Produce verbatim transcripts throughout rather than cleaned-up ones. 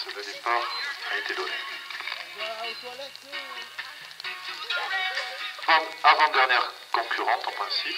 Alex, le départ a été donné. Avant-dernière concurrente en principe.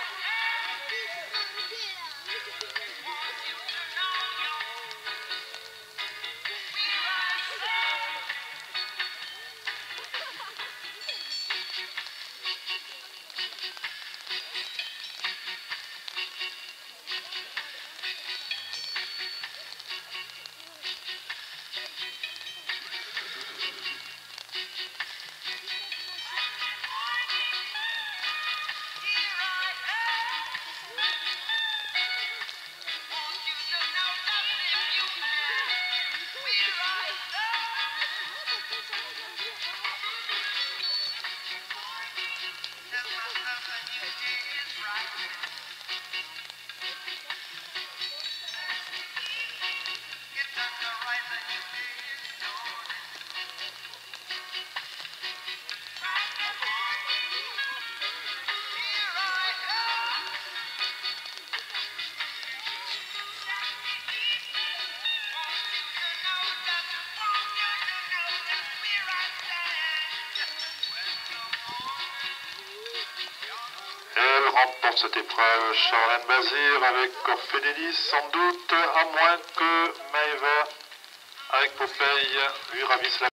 Elle remporte cette épreuve, Charlène Bazir avec Corfédélis, sans doute, à moins que Maëva avec Popeye lui ravisse la